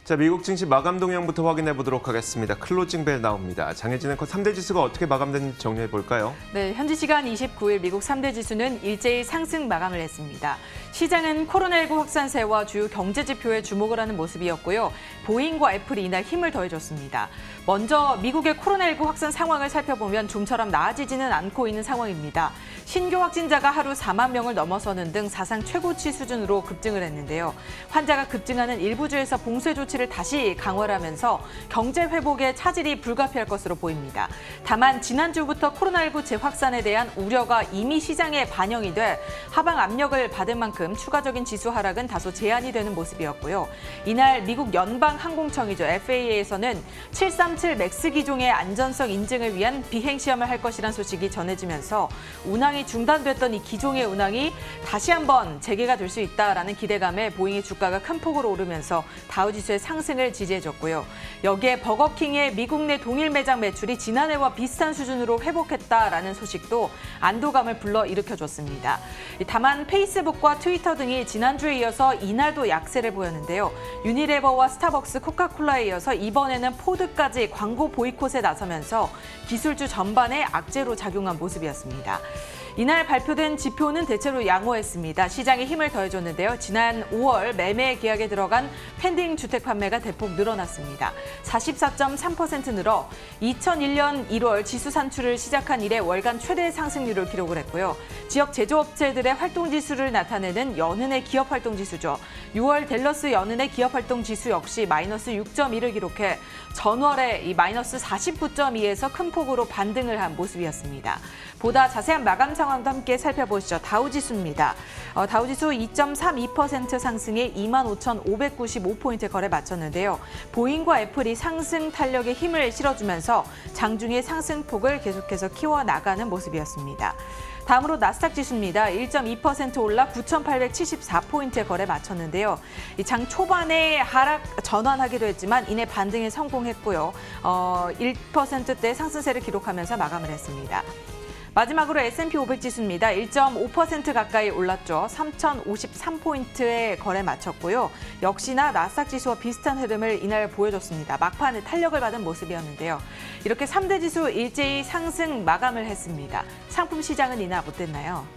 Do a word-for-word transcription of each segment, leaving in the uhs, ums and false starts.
자, 미국 증시 마감 동향부터 확인해 보도록 하겠습니다. 클로징 벨 나옵니다. 장혜진 앵커 삼 대 지수가 어떻게 마감됐는지 정리해 볼까요? 네, 현지 시간 이십구 일 미국 삼 대 지수는 일제히 상승 마감을 했습니다. 시장은 코로나십구 확산세와 주요 경제 지표에 주목을 하는 모습이었고요. 보잉과 애플이 이날 힘을 더해줬습니다. 먼저 미국의 코로나십구 확산 상황을 살펴보면 좀처럼 나아지지는 않고 있는 상황입니다. 신규 확진자가 하루 사만 명을 넘어서는 등 사상 최고치 수준으로 급증을 했는데요. 환자가 급증하는 일부 주에서 봉쇄 조치를 다시 강화하면서 경제 회복에 차질이 불가피할 것으로 보입니다. 다만 지난주부터 코로나십구 재확산에 대한 우려가 이미 시장에 반영이 돼 하방 압력을 받은 만큼 추가적인 지수 하락은 다소 제한이 되는 모습이었고요. 이날 미국 연방항공청이죠. 에프에이에이에서는 칠삼칠 맥스 기종의 안전성 인증을 위한 비행 시험을 할 것이란 소식이 전해지면서 운항이 중단됐던 이 기종의 운항이 다시 한번 재개가 될 수 있다라는 기대감에 보잉의 주가가 큰 폭으로 오르면서 다우지수의 상승을 지지해줬고요. 여기에 버거킹의 미국 내 동일 매장 매출이 지난해와 비슷한 수준으로 회복했다라는 소식도 안도감을 불러일으켜줬습니다. 다만 페이스북과 트위터 등이 지난주에 이어서 이날도 약세를 보였는데요. 유니레버와 스타벅스, 코카콜라에 이어서 이번에는 포드까지 광고 보이콧에 나서면서 기술주 전반에 악재로 작용한 모습이었습니다. 이날 발표된 지표는 대체로 양호했습니다. 시장에 힘을 더해줬는데요. 지난 오월 매매 계약에 들어간 펜딩 주택 판매가 대폭 늘어났습니다. 사십사 점 삼 퍼센트 늘어 이천일 년 일월 지수 산출을 시작한 이래 월간 최대 상승률을 기록을 했고요. 지역 제조업체들의 활동 지수를 나타내는 연은의 기업 활동 지수죠. 유월 댈러스 연은의 기업 활동 지수 역시 마이너스 육 점 일을 기록해 전월에 이 마이너스 사십구 점 이에서 큰 폭으로 반등을 한 모습이었습니다. 보다 자세한 마감 상황도 함께 살펴보시죠. 다우지수입니다. 어, 다우지수 이 점 삼이 퍼센트 상승해 이만 오천오백구십오 포인트 거래 마쳤는데요. 보잉과 애플이 상승 탄력에 힘을 실어주면서 장중의 상승폭을 계속해서 키워나가는 모습이었습니다. 다음으로 나스닥 지수입니다. 일 점 이 퍼센트 올라 구천팔백칠십사 포인트에 거래 마쳤는데요. 이 장 초반에 하락 전환하기도 했지만 이내 반등에 성공했고요. 어, 일 퍼센트대 상승세를 기록하면서 마감을 했습니다. 마지막으로 에스 앤 피 오백 지수입니다. 일 점 오 퍼센트 가까이 올랐죠. 삼천오십삼 포인트에 거래 마쳤고요. 역시나 나스닥 지수와 비슷한 흐름을 이날 보여줬습니다. 막판에 탄력을 받은 모습이었는데요. 이렇게 삼 대 지수 일제히 상승 마감을 했습니다. 상품 시장은 이날 어땠나요?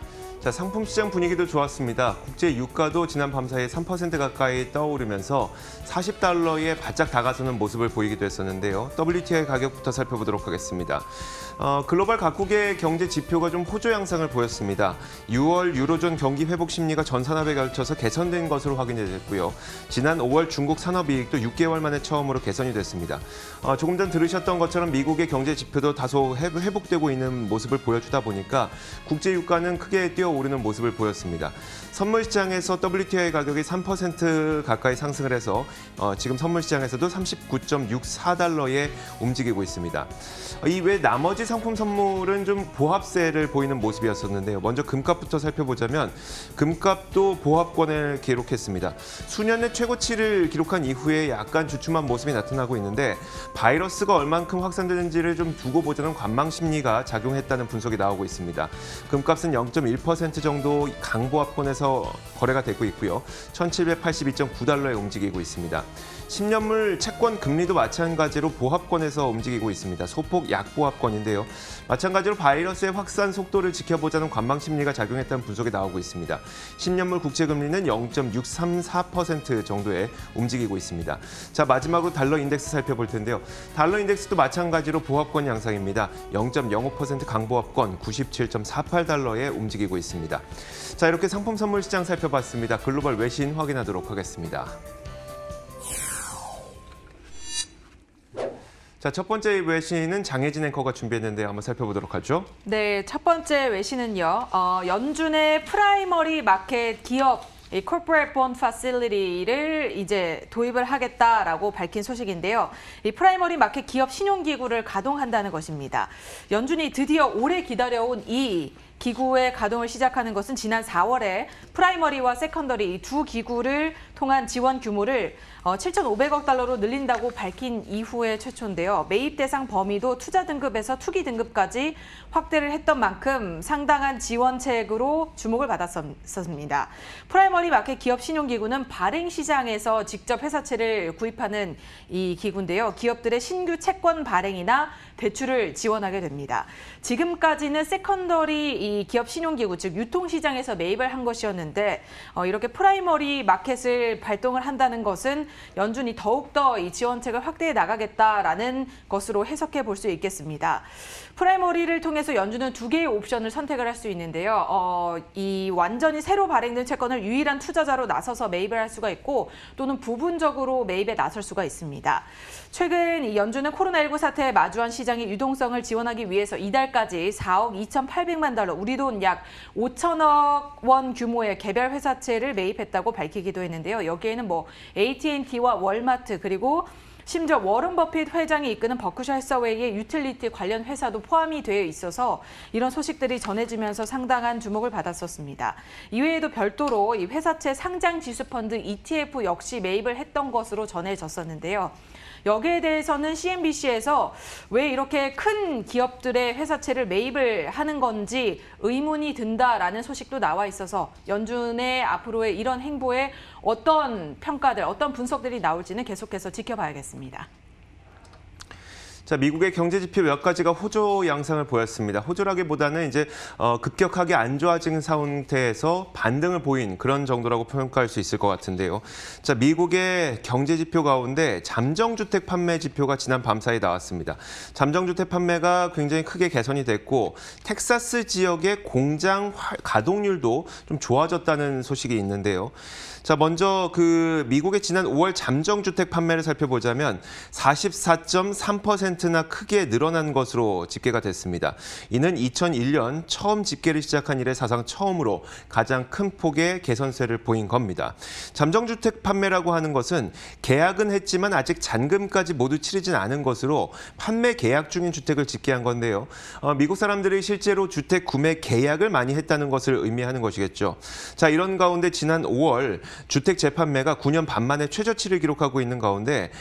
자, 상품 시장 분위기도 좋았습니다. 국제 유가도 지난 밤 사이에 삼 퍼센트 가까이 떠오르면서 사십 달러에 바짝 다가서는 모습을 보이기도 했었는데요. 더블유 티 아이 가격부터 살펴보도록 하겠습니다. 어, 글로벌 각국의 경제 지표가 좀 호조 양상을 보였습니다. 유월 유로존 경기 회복 심리가 전 산업에 걸쳐서 개선된 것으로 확인이 됐고요. 지난 오월 중국 산업이익도 육 개월 만에 처음으로 개선이 됐습니다. 어, 조금 전 들으셨던 것처럼 미국의 경제 지표도 다소 회복되고 있는 모습을 보여주다 보니까 국제 유가는 크게 뛰어오르는 모습을 보였습니다. 선물 시장에서 더블유 티 아이 가격이 삼 퍼센트 가까이 상승을 해서 어, 지금 선물 시장에서도 삼십구 점 육사 달러에 움직이고 있습니다. 이 외 나머지 상품 선물은 좀 보합세를 보이는 모습이었었는데요. 먼저 금값부터 살펴보자면 금값도 보합권을 기록했습니다. 수년의 최고치를 기록한 이후에 약간 주춤한 모습이 나타나고 있는데 바이러스가 얼만큼 확산되는지를 좀 두고 보자는 관망 심리가 작용했다는 분석이 나오고 있습니다. 금값은 영 점 일 퍼센트 정도 강보합권에서 거래가 되고 있고요. 천칠백팔십이 점 구 달러에 움직이고 있습니다. 십 년물 채권 금리도 마찬가지로 보합권에서 움직이고 있습니다. 소폭 약보합권인데요. 마찬가지로 바이러스의 확산 속도를 지켜보자는 관망 심리가 작용했다는 분석이 나오고 있습니다. 십 년물 국채 금리는 영 점 육삼사 퍼센트 정도에 움직이고 있습니다. 자, 마지막으로 달러 인덱스 살펴볼 텐데요. 달러 인덱스도 마찬가지로 보합권 양상입니다. 영 점 영오 퍼센트 강보합권 구십칠 점 사팔 달러에 움직이고 있습니다. 자, 이렇게 상품 선물 시장 살펴봤습니다. 글로벌 외신 확인하도록 하겠습니다. 자, 첫 번째 외신은 장혜진 앵커가 준비했는데 한번 살펴보도록 하죠. 네, 첫 번째 외신은요. 어, 연준의 프라이머리 마켓 기업 이 Corporate Bond Facility를 이제 도입을 하겠다라고 밝힌 소식인데요. 이 프라이머리 마켓 기업 신용기구를 가동한다는 것입니다. 연준이 드디어 오래 기다려온 이 기구의 가동을 시작하는 것은 지난 사월에 프라이머리와 세컨더리 이 두 기구를 통한 지원 규모를 칠천오백억 달러로 늘린다고 밝힌 이후에 최초인데요. 매입 대상 범위도 투자 등급에서 투기 등급까지 확대를 했던 만큼 상당한 지원책으로 주목을 받았었습니다. 프라이머리 마켓 기업 신용기구는 발행 시장에서 직접 회사채를 구입하는 이 기구인데요. 기업들의 신규 채권 발행이나 대출을 지원하게 됩니다. 지금까지는 세컨더리 이 기업 신용기구, 즉 유통시장에서 매입을 한 것이었는데 어, 이렇게 프라이머리 마켓을 발동을 한다는 것은 연준이 더욱더 이 지원책을 확대해 나가겠다라는 것으로 해석해 볼 수 있겠습니다. 프라이머리를 통해서 연준은 두 개의 옵션을 선택을 할 수 있는데요. 어, 이 완전히 새로 발행된 채권을 유일한 투자자로 나서서 매입을 할 수가 있고 또는 부분적으로 매입에 나설 수가 있습니다. 최근 이 연준은 코로나십구 사태에 마주한 시장의 유동성을 지원하기 위해서 이달까지 사억 이천팔백만 달러, 우리 돈 약 오천억 원 규모의 개별 회사채를 매입했다고 밝히기도 했는데요. 여기에는 뭐 에이티앤티와 월마트 그리고 심지어 워런 버핏 회장이 이끄는 버크셔 해서웨이의 유틸리티 관련 회사도 포함이 되어 있어서 이런 소식들이 전해지면서 상당한 주목을 받았었습니다. 이외에도 별도로 이 회사채 상장 지수 펀드 이티에프 역시 매입을 했던 것으로 전해졌었는데요. 여기에 대해서는 씨엔비씨에서 왜 이렇게 큰 기업들의 회사채를 매입을 하는 건지 의문이 든다라는 소식도 나와 있어서 연준의 앞으로의 이런 행보에 어떤 평가들, 어떤 분석들이 나올지는 계속해서 지켜봐야겠습니다. 자, 미국의 경제 지표 몇 가지가 호조 양상을 보였습니다. 호조라기보다는 이제 어, 급격하게 안 좋아진 상태에서 반등을 보인 그런 정도라고 평가할 수 있을 것 같은데요. 자, 미국의 경제 지표 가운데 잠정주택 판매 지표가 지난 밤사이 나왔습니다. 잠정주택 판매가 굉장히 크게 개선이 됐고 텍사스 지역의 공장 가동률도 좀 좋아졌다는 소식이 있는데요. 자, 먼저 그 미국의 지난 오월 잠정주택 판매를 살펴보자면 사십사 점 삼 퍼센트나 크게 늘어난 것으로 집계가 됐습니다. 이는 이천일 년 처음 집계를 시작한 이래 사상 처음으로 가장 큰 폭의 개선세를 보인 겁니다. 잠정주택 판매라고 하는 것은 계약은 했지만 아직 잔금까지 모두 치르진 않은 것으로 판매 계약 중인 주택을 집계한 건데요. 어, 미국 사람들이 실제로 주택 구매 계약을 많이 했다는 것을 의미하는 것이겠죠. 자, 이런 가운데 지난 오월 주택 재판매가 구 년 반 만에 최저치를 기록하고 있는 가운데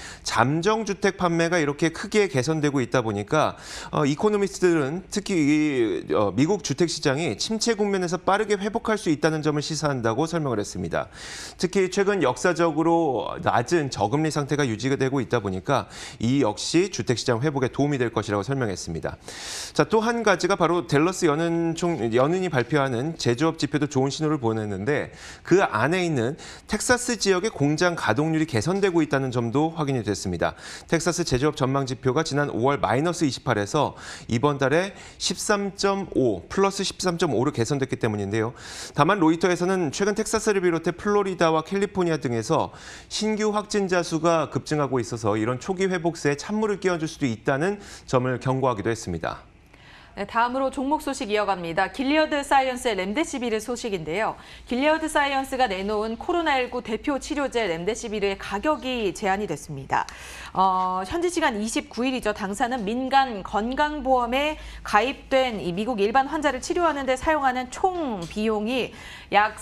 잠정주택 판매가 이렇게 크게 개선되고 있다 보니까 어, 이코노미스트들은 특히 이, 어, 미국 주택시장이 침체 국면에서 빠르게 회복할 수 있다는 점을 시사한다고 설명을 했습니다. 특히 최근 역사적으로 낮은 저금리 상태가 유지가 되고 있다 보니까 이 역시 주택시장 회복에 도움이 될 것이라고 설명했습니다. 자, 또 한 가지가 바로 댈러스 연은총, 연은이 발표하는 제조업 지표도 좋은 신호를 보냈는데 그 안에 있는 텍사스 지역의 공장 가동률이 개선되고 있다는 점도 확인이 됐습니다. 텍사스 제조업 전망 지표가 지난 오월 마이너스 이십팔에서 이번 달에 십삼 점 오, 플러스 십삼 점 오로 개선됐기 때문인데요. 다만 로이터에서는 최근 텍사스를 비롯해 플로리다와 캘리포니아 등에서 신규 확진자 수가 급증하고 있어서 이런 초기 회복세에 찬물을 끼얹을 수도 있다는 점을 경고하기도 했습니다. 네, 다음으로 종목 소식 이어갑니다. 길리어드 사이언스의 렘데시비르 소식인데요. 길리어드 사이언스가 내놓은 코로나십구 대표 치료제 렘데시비르의 가격이 제한이 됐습니다. 어, 현지 시간 이십구 일이죠. 당사는 민간 건강보험에 가입된 이 미국 일반 환자를 치료하는 데 사용하는 총 비용이 약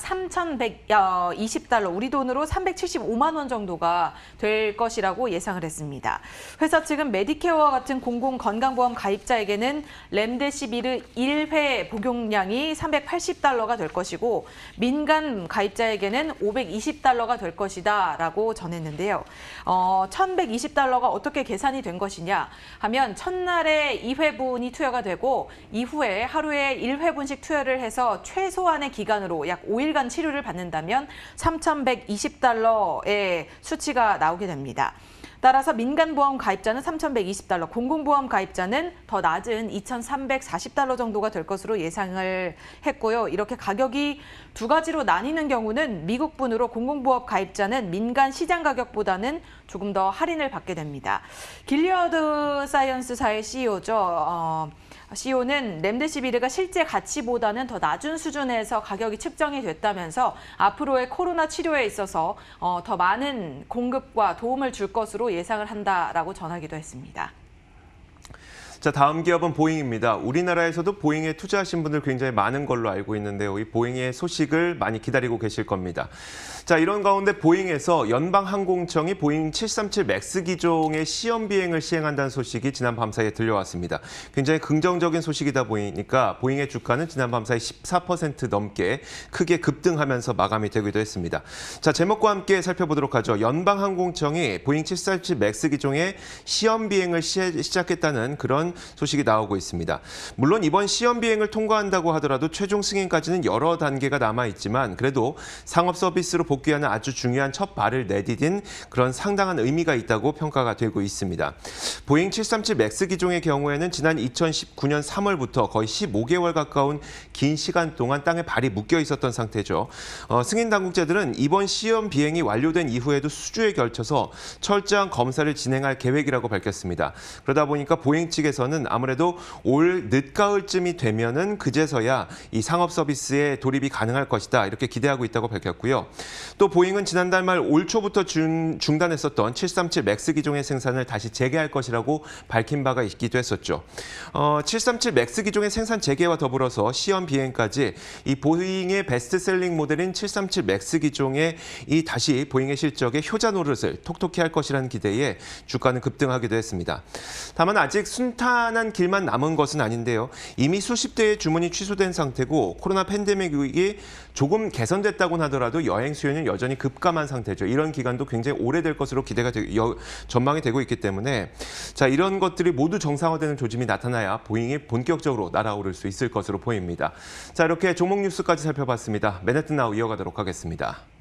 삼천백이십 달러, 우리 돈으로 삼백칠십오만 원 정도가 될 것이라고 예상을 했습니다. 회사 측은 메디케어와 같은 공공건강보험 가입자에게는 렘데시비르 일 회 복용량이 삼백팔십 달러가 될 것이고 민간 가입자에게는 오백이십 달러가 될 것이다 라고 전했는데요. 어, 천백이십 달러가 어떻게 계산이 된 것이냐 하면 첫날에 이 회분이 투여가 되고 이후에 하루에 일 회분씩 투여를 해서 최소한의 기간으로 약 오 일간 치료를 받는다면 삼천백이십 달러의 수치가 나오게 됩니다. 따라서 민간보험 가입자는 삼천백이십 달러, 공공보험 가입자는 더 낮은 이천삼백사십 달러 정도가 될 것으로 예상을 했고요. 이렇게 가격이 두 가지로 나뉘는 경우는 미국분으로 공공보험 가입자는 민간 시장 가격보다는 조금 더 할인을 받게 됩니다. 길리어드 사이언스사의 씨이오죠. 어, 씨이오는 렘데시비르가 실제 가치보다는 더 낮은 수준에서 가격이 측정이 됐다면서 앞으로의 코로나 치료에 있어서 어, 더 많은 공급과 도움을 줄 것으로 예상을 한다라고 전하기도 했습니다. 자, 다음 기업은 보잉입니다. 우리나라에서도 보잉에 투자하신 분들 굉장히 많은 걸로 알고 있는데요. 이 보잉의 소식을 많이 기다리고 계실 겁니다. 자, 이런 가운데 보잉에서 연방항공청이 보잉 칠삼칠 맥스 기종의 시험 비행을 시행한다는 소식이 지난 밤사이에 들려왔습니다. 굉장히 긍정적인 소식이다 보이니까 보잉의 주가는 지난 밤사이 십사 퍼센트 넘게 크게 급등하면서 마감이 되기도 했습니다. 자, 제목과 함께 살펴보도록 하죠. 연방항공청이 보잉 칠삼칠 맥스 기종의 시험 비행을 시, 시작했다는 그런 소식이 나오고 있습니다. 물론 이번 시험 비행을 통과한다고 하더라도 최종 승인까지는 여러 단계가 남아 있지만 그래도 상업 서비스로 복귀하는 아주 중요한 첫 발을 내디딘 그런 상당한 의미가 있다고 평가가 되고 있습니다. 보잉 칠삼칠 맥스 기종의 경우에는 지난 이천십구 년 삼월부터 거의 십오 개월 가까운 긴 시간 동안 땅에 발이 묶여 있었던 상태죠. 어, 승인 당국자들은 이번 시험 비행이 완료된 이후에도 수주에 걸쳐서 철저한 검사를 진행할 계획이라고 밝혔습니다. 그러다 보니까 보잉 측에서는 아무래도 올 늦가을쯤이 되면은 그제서야 이 상업 서비스에 돌입이 가능할 것이다 이렇게 기대하고 있다고 밝혔고요. 또 보잉은 지난달 말 올 초부터 중, 중단했었던 칠삼칠 맥스 기종의 생산을 다시 재개할 것이라고 밝힌 바가 있기도 했었죠. 어, 칠삼칠 맥스 기종의 생산 재개와 더불어서 시험 비행까지 이 보잉의 베스트셀링 모델인 칠삼칠 맥스 기종의 이 다시 보잉의 실적에 효자 노릇을 톡톡히 할 것이라는 기대에 주가는 급등하기도 했습니다. 다만 아직 순탄한 길만 남은 것은 아닌데요. 이미 수십 대의 주문이 취소된 상태고 코로나 팬데믹 위기 조금 개선됐다고는 하더라도 여행 수요는 여전히 급감한 상태죠. 이런 기간도 굉장히 오래될 것으로 기대가 되, 여, 전망이 되고 있기 때문에 자, 이런 것들이 모두 정상화되는 조짐이 나타나야 보잉이 본격적으로 날아오를 수 있을 것으로 보입니다. 자, 이렇게 종목 뉴스까지 살펴봤습니다. 맨해튼 나우 이어가도록 하겠습니다.